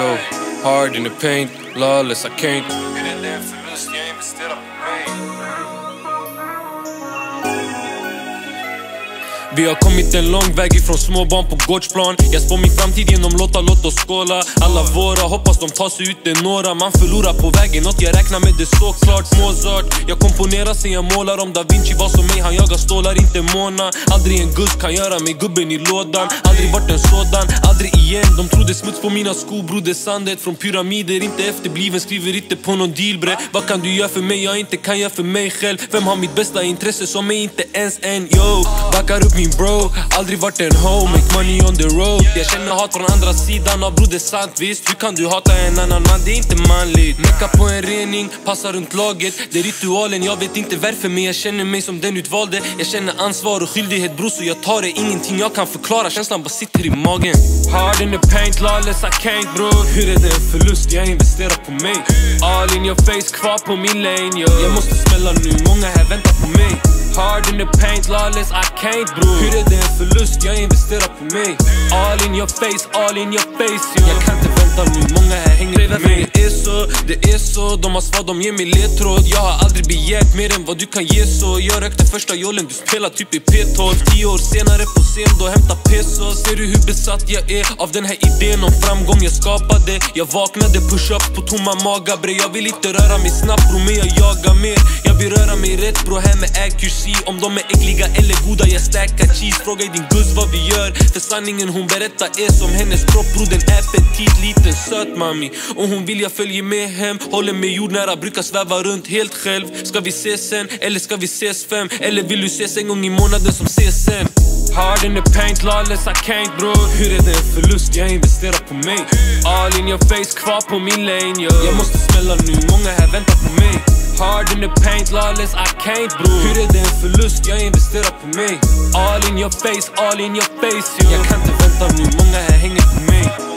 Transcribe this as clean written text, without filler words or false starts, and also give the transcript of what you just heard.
go hard in the paint, lawless I can't. Hur är det en förlust, jag investerar på mig. Vi har kommit en lång väg ifrån småbarn på gårdsplan. Jag spår min framtid genom låt oss skåla. Alla våra, hoppas de tar sig ut, det är några. Man förlorar på vägen, något jag räknar med det såklart. Mozart, jag komponerar sen jag målar. Om Da Vinci var som mig, han jagar stålar, inte måna. Aldrig en guzz kan göra mig gubben i lådan. Aldrig varit en sådan, aldrig igen. De trodde smuts på mina skor, broder, sandet från pyramider. Inte efterbliven, skriver inte på någon deal, bre. Vad kan du göra för mig, jag inte kan göra för mig själv. Vem har mitt bästa intresse som mig, inte ens en, yo. Backar upp min bro, aldrig varit en hoe, make money on the road. Jag känner hat från andra sidan av broder, sant visst. Hur kan du hata en annan man, det är inte manligt. Mecka på en rening, passar runt laget. Det är ritualen, jag vet inte varför, men jag känner mig som den utvalde. Jag känner ansvar och skyldighet bro, så jag tar det. Ingenting jag kan förklara, känslan bara sitter i magen. Hard in the paint, lawless I can't bro. Hur är det en förlust, jag investerar på mig. All in your face, kvar på min lane, yo. Jag måste smälla nu, många här väntar på mig. Hard in the paint, lawless I can't bro. Hur är det en förlust, jag investerar på mig. All in your face, yo. Jag kan inte vänta nu, många här hänger bredvid mig. Det är så, de har svar, de ger mig ledtråd. Jag har aldrig begärt mer än vad du kan ge, så jag rökte första jollen, du spelar typ i P12. 10 år senare på scen, då hämtar peso. Ser du hur besatt jag är av den här idén om framgång jag skapade? Jag vaknade, push-up på tomma magar, bre. Jag vill inte röra mig snabbt bro, men jag jagar mer. Jag vill röra mig rätt bro, här med accuracy. Om de är äckliga eller goda, jag stackar cheese. Fråga din guzz vad vi gör, för sanningen hon berättar är som hennes kropp bro. Den är petit, liten söt mami. Och hon vill jag följer med hem, håller mig jordnära, brukar sväva runt helt själv. Ska vi ses sen, eller ska vi ses 5? Eller vill du ses en gång i månaden som ses sen? Hard in the paint, lawless I can't bro. Hur är det en förlust, jag investerar på mig. All in your face, kvar på min lane, yo. Jag måste smälla nu, många här väntar på mig. Hard in the paint, lawless I can't bro. Hur är det en förlust, jag investerar på mig. All in your face, yo. Jag kan inte vänta nu, många här hänger på mig.